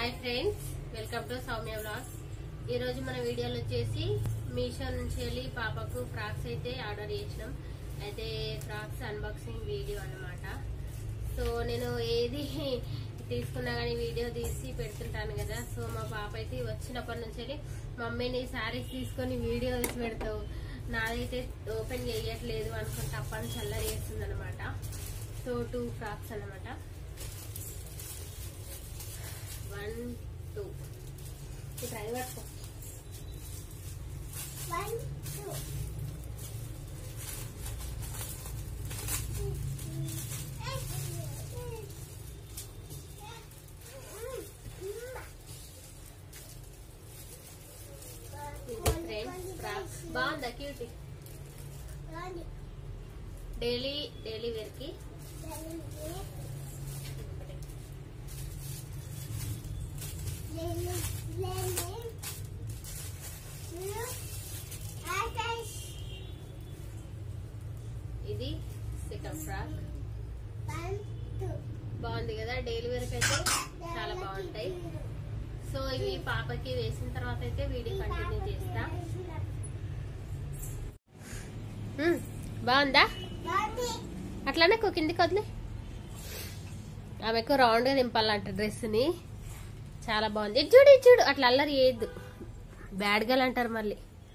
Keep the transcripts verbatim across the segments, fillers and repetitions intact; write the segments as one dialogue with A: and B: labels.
A: Hi friends, welcome to Soumya vlogs. ఈ రోజు మన వీడియోలో వచ్చేసి మీషో నుంచి వెళ్ళి పాపకు ఫ్రాక్స్ అయితే ఆర్డర్ చేసినాం. అయితే ఫ్రాక్స్ అన్బాక్సింగ్ వీడియో అన్నమాట. సో నేను ఏది తీసుకున్నా కానీ వీడియో తీసి పెడుతుంటాను కదా. సో మా పాప అయితే వచ్చినప్పటి నుంచి వెళ్ళి మమ్మీని శారీస్ తీసుకొని వీడియో తీసి పెడతావు, నాదైతే ఓపెన్ చేయట్లేదు అనుకుని తప్పని చల్లరి చేస్తుంది అనమాట. సో టూ ఫ్రాక్స్ అనమాట, వన్ టూ ట్రై పట్టుకో వన్ టూ ఫ్రాక్స్ బాగుందా? క్యూటీ డైలీ డైలీ వేర్ కి ఇది సెకండ్ ఫ్రాక్ బాగుంది కదా. డైలీ వేర్ కి అయితే చాలా బాగుంటాయి. సో ఇవి పాపకి వేసిన తర్వాత అయితే వీడియో కంటిన్యూ చేస్తా. బాగుందా? అట్లానే కిందికి వదిలే. ఆమెకు రౌండ్ గా దింపాలంట డ్రెస్ ని. చాలా బాగుంది. ఇది చూడు, ఇది చూడు, అట్లా అల్లరి చేయొద్దు, బ్యాడ్ గర్ల్ అంటారు మళ్ళీ.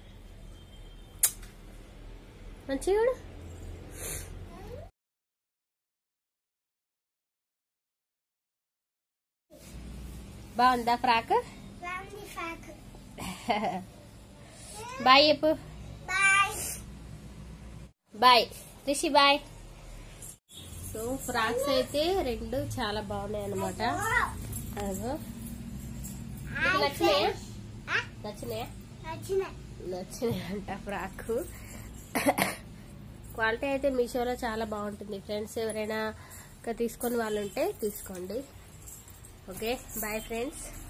A: మంచి చూడు. బాగుందా ఫ్రాక్? బాయ్ చెప్పు. Bye Rishi, bye. So frocks అయితే రెండు చాలా బాగున్నాయి అనమాట. నచ్చినాయా? నచ్చినాయా? నచ్చినాయి అంట ఫ్రాక్. క్వాలిటీ అయితే మీషోలో చాలా బాగుంటుంది ఫ్రెండ్స్. ఎవరైనా తీసుకొని వాళ్ళు ఉంటే తీసుకోండి. Okay, bye friends.